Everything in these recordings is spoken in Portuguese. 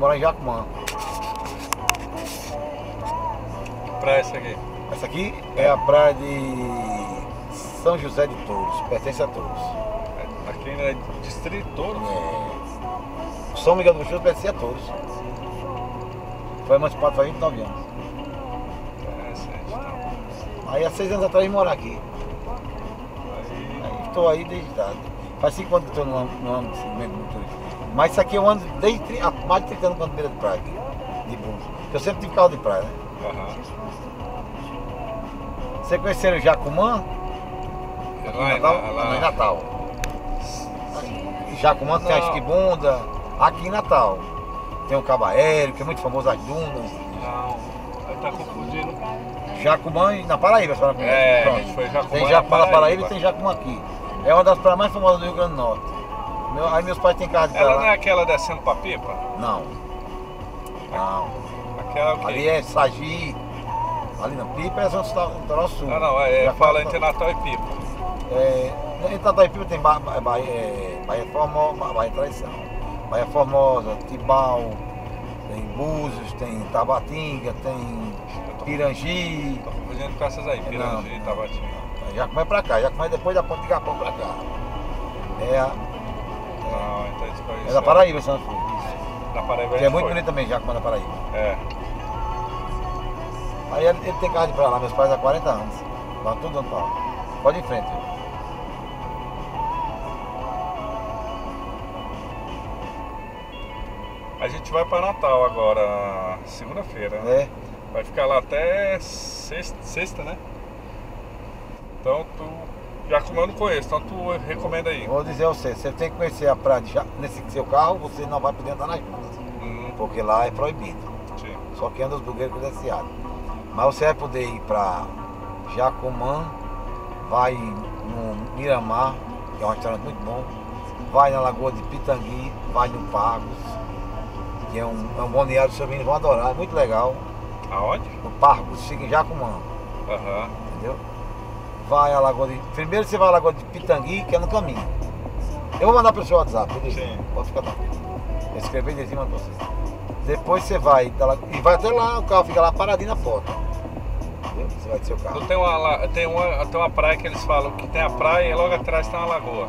morar em Jacumã. Praia essa aqui? Essa aqui é a praia de São José de Touros, pertence a Touros. Aqui é Distrito Touros? São Miguel do Gostoso pertence a Touros. Foi emancipado faz 29 anos. Interessante, então. Aí há 6 anos atrás eu vim morar aqui. Aí, Estou aí desde idade. Faz 5 anos que estou no ano de segmento do turismo. Mas isso aqui eu ando desde há mais de 30 anos com beira de praia aqui. De bus. Eu sempre tive carro de praia, né? aham. Você conheceram o Jacumã? Aqui em Natal? Não, em Natal. Jacumã tem a Não. Esquibunda. Aqui em Natal. Tem o Cabo Aéreo, que é muito famoso, as dunas. Não, aí tá confundindo. Jacumã na Paraíba, a senhora conhece? É, Pronto. a gente foi Jacumã Tem na Jacumã na Paraíba Paraíba. e tem Jacumã aqui. É uma das praias mais famosas do Rio Grande do Norte. Aí meus pais têm casa de Ela praia não é lá. aquela descendo pra Pipa? Não. Não. Aquela o quê? Ali é Sagi. Ali não. Pipa é Zona Litoral Sul. Ah não, Já fala entre Natal e Pipa. Entre Natal e Pipa tem Bahia Formosa, Bahia Traição. Bahia Formosa, Tibau, tem Búzios, tem Tabatinga, tem Pirangi. Tô confundindo com essas aí, Pirangi e Tabatinga. Jacumã é pra cá, Jacumã é depois da Ponte de Capão pra cá. Não, então isso foi É isso. da Paraíba, São Sul. Da Paraíba. Que é muito bonito também, Jacumã da Paraíba. É. Aí ele tem casa de pra lá, meus pais há 40 anos. Lá tudo dando pra lá. Pode ir em frente. A gente vai pra Natal agora, segunda-feira, né? É. Vai ficar lá até sexta, né? Então tu. Jacumã eu não conheço, então tu recomenda aí. Vou dizer a você, você tem que conhecer a praia de nesse seu carro, você não vai poder andar nas dunas. Porque lá é proibido. Sim. Só que anda os bugueiros credenciados. Mas você vai poder ir para Jacumã, vai no Miramar, que é um restaurante muito bom, vai na Lagoa de Pitangui, vai no Pagos, que é um balneário que os seus meninos vão adorar, é muito legal. Aonde? No Pagos, fica em Jacumã, Aham. entendeu? Vai à Lagoa de. Primeiro você vai à Lagoa de Pitangui, que é no caminho. Eu vou mandar para o seu WhatsApp, beleza? Sim. Pode ficar tranquilo. Eu escrevi de cima para você. Depois você vai, e vai até lá, o carro fica lá paradinho na porta. Entendeu? Você vai do seu carro. Então tem uma praia que eles falam que tem a praia e logo atrás tem uma lagoa.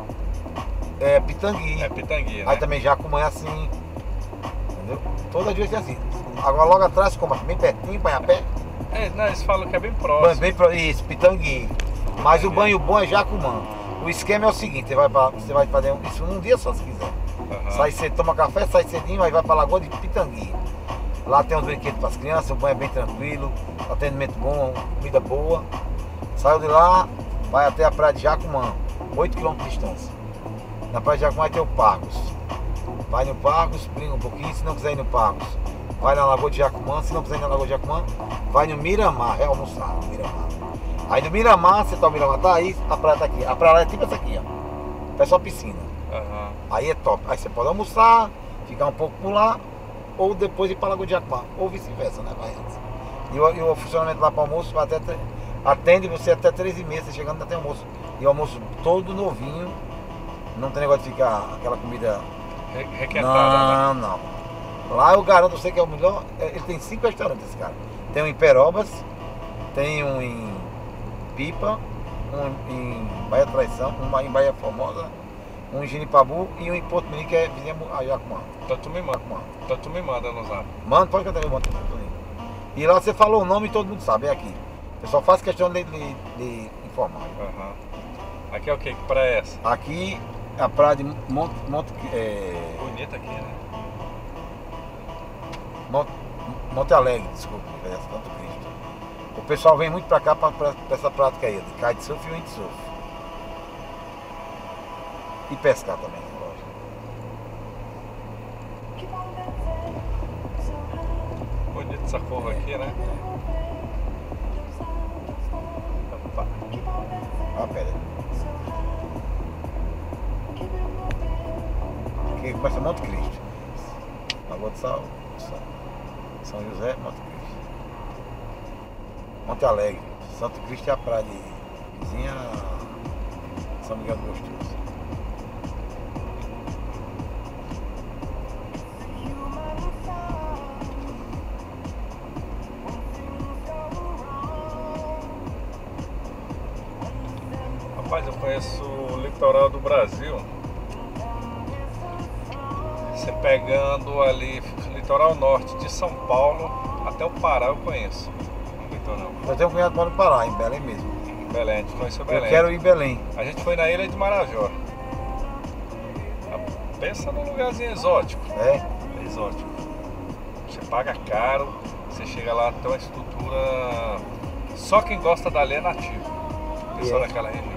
É Pitangui. É Pitangui, né? Aí também Jacumã é assim. Entendeu? Toda vez é assim. Agora logo atrás, como bem pertinho, vai a pé. Não, eles falam que é bem próximo. Isso, Pitangui. Mas o banho bom é Jacumã. O esquema é o seguinte, você vai fazer isso num dia só se quiser. Aham. Sai cedo, toma café, sai cedinho, aí vai pra Lagoa de Pitangui. Lá tem uns brinquedos para as crianças, o banho é bem tranquilo, atendimento bom, comida boa. Saiu de lá, vai até a praia de Jacumã, 8 km de distância. Na praia de Jacumã tem o Pagos. Vai no Pagos, brinca um pouquinho, se não quiser ir no Pagos, vai na Lagoa de Jacumã, se não quiser ir na Lagoa de Jacumã, vai no Miramar, é almoçar no Miramar. Aí no Miramar, você tá o Miramar, tá aí, a praia tá aqui. A praia lá é tipo essa aqui, ó. É só piscina. Aham. Aí é top. Aí você pode almoçar, ficar um pouco por lá, ou depois ir para Lagoa de Jacumã, ou vice-versa, né? Vai antes. E o funcionamento lá para almoço vai atende você até 3h30, você chegando até almoço. E o almoço todo novinho, não tem negócio de ficar aquela comida. Requentada, né? Não. Lá eu garanto você que é o melhor. Ele tem 5 restaurantes, esse cara. Tem um em Perobas, tem um em Pipa, um em Bahia Traição, um em Bahia Formosa, um em Genipabu e um em Porto Mirim, que é vizinho a Jacumã. Então tu me manda no zap. Mano, pode cantar, eu mando tudo. E lá você falou o nome e todo mundo sabe, é aqui. Eu só faço questão de informar. Aham. Aqui é o quê? Que praia é essa? Aqui é a praia de Monte Bonita aqui, né? Alegre, desculpa, Santo Cristo. O pessoal vem muito pra cá pra essa prática aí, de kitesurf e windsurf. E pescar também, lógico. Bonita essa curva aqui, né? Opa. Ah, pera aí. Aqui começa Monte Cristo. Lagoa de São José, Monte Cristo. Monte Alegre. Santo Cristo é a praia de vizinha a São Miguel do Gostoso. Rapaz, eu conheço o litoral do Brasil. Você pegando ali, litoral norte de São Paulo até o Pará eu conheço. O litoral. Eu tenho um cunhado para no Pará, em Belém mesmo. Belém, a gente conheceu Belém. Eu quero ir em Belém. A gente foi na ilha de Marajó. Pensa num lugarzinho exótico. É? É exótico. Você paga caro, você chega lá, tem uma estrutura. Só quem gosta dali é nativo. Pessoal daquela região.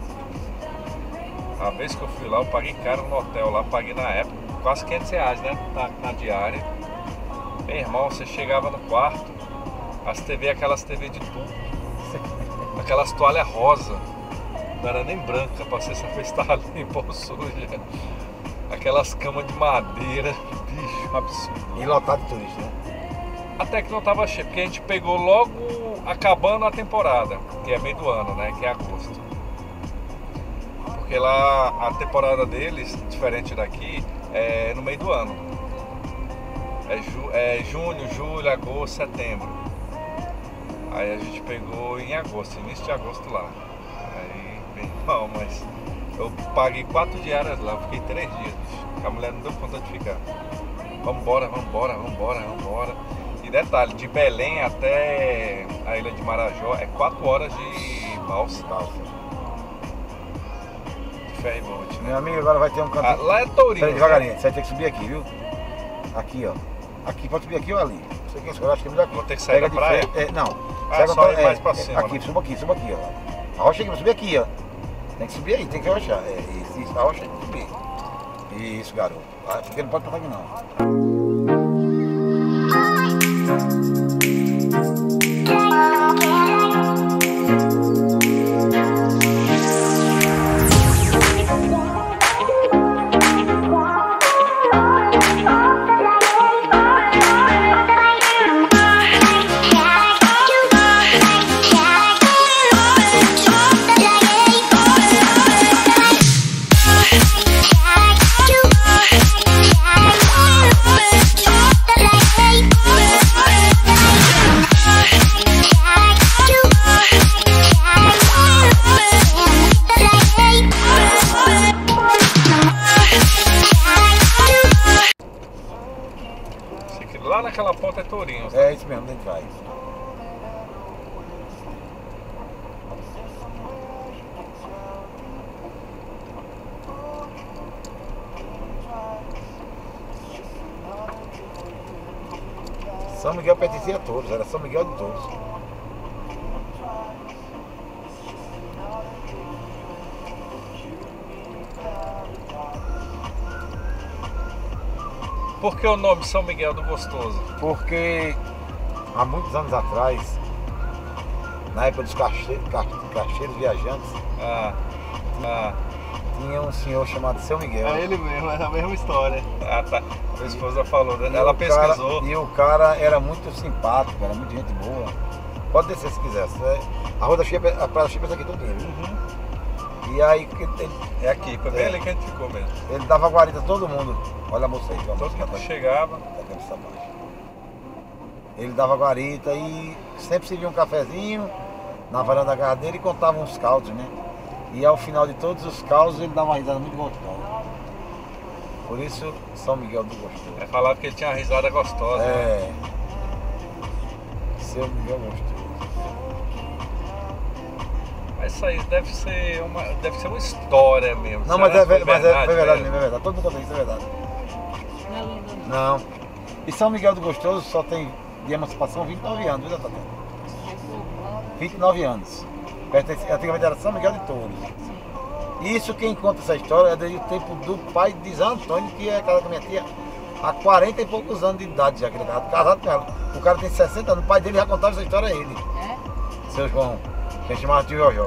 A vez que eu fui lá, eu paguei caro no hotel lá, paguei na época quase R$500, né? Na diária. Meu irmão, você chegava no quarto, as TV, aquelas TV de tubo, aquelas toalhas rosa, não era nem branca pra você saber se estava limpa ou suja. Aquelas camas de madeira, bicho, absurdo. E lotado de turista, né? Até que não tava cheio, porque a gente pegou logo acabando a temporada, que é meio do ano, né? Que é agosto. Porque lá a temporada deles, diferente daqui, é no meio do ano. É junho, julho, agosto, setembro. Aí a gente pegou em agosto, início de agosto lá. Aí, bem mal, mas eu paguei 4 diárias lá, fiquei 3 dias. A mulher não deu conta de ficar. Vambora. E detalhe, de Belém até a ilha de Marajó é 4 horas de balsa. De ferry-boat, né? Meu amigo, agora vai ter um canto. Lá é tourinho. Peraí, devagarinho, você vai ter que subir aqui, viu? Aqui, ó. Aqui, pode subir aqui ou ali? Não sei quem escolhe, acho que é melhor aqui. Vou ter que sair da praia? Não. Só ir mais pra cima. Aqui, né? suba aqui, ó. A rocha aqui, vai subir aqui, ó. Tem que subir aí, tem que arrochar. Isso, a rocha tem que subir. Isso, garoto. Porque não pode passar aqui, não. Lá naquela ponta é tourinho. É isso mesmo, dentro vai. São Miguel pertencia a todos, era São Miguel de todos. Por que o nome São Miguel do Gostoso? Porque há muitos anos atrás, na época dos cacheiros viajantes, tinha um senhor chamado São Miguel. É ele mesmo, é a mesma história. Ah, tá. A esposa falou, né? Ela pesquisou. E o cara era muito simpático, era muito gente boa. Pode descer se quiser. A Rua da Chipa, a Praia da Chipa é aqui todinha, viu? E aí É aqui, foi bem ali que a gente ficou mesmo. ele dava guarida a todo mundo. Olha a moça aí, ó, a Todo moça mundo tá que chegava. Ele dava guarita e sempre servia um cafezinho na varanda da casa dele e contava uns causos, né? E ao final de todos os causos ele dava uma risada muito gostosa. Por isso, São Miguel do Gostoso. Aí falava que ele tinha uma risada gostosa. Né? É. São Miguel Gostoso. Mas isso aí deve ser uma história mesmo. Não, Será mas é que foi verdade mesmo? mesmo, é verdade. Todo mundo conta isso, é verdade. Não. E São Miguel do Gostoso só tem de emancipação 29 anos, viu, Tatiana? 29 anos. Antigamente era São Miguel de Touros. Isso quem conta essa história é desde o tempo do pai de Zé Antônio, que é casado com a minha tia há 40 e poucos anos de idade já, aquele cara, casado com ela. O cara tem 60 anos, o pai dele já contava essa história a ele. É? Seu João, que chamava tio Jojó.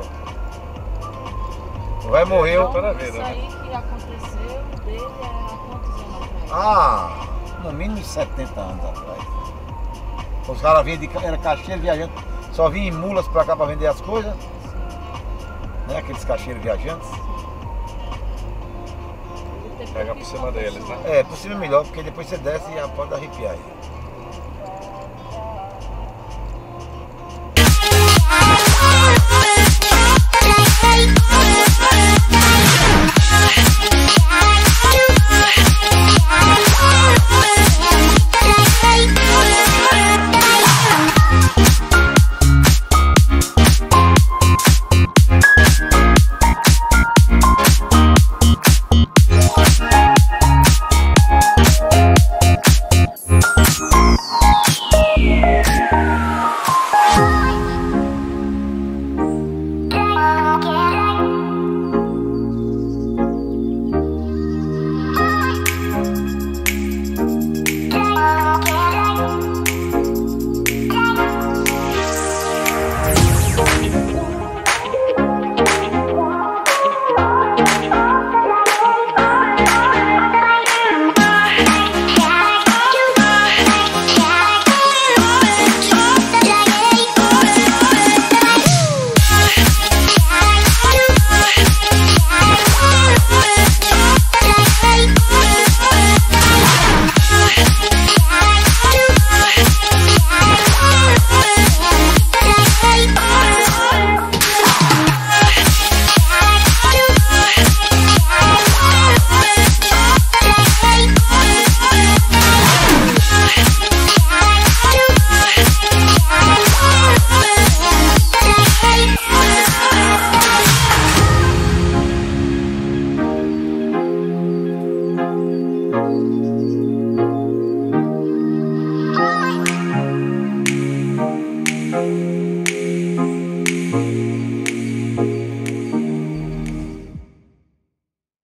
O velho morreu. Isso aí que aconteceu dele há quantos anos atrás? No mínimo 70 anos atrás. Os caras vinham era caixeiro viajante, só vinham em mulas pra cá pra vender as coisas. Né? Aqueles caixeiros viajantes. Pega por cima deles, né? É, por cima é melhor, porque depois você desce e pode arrepiar aí.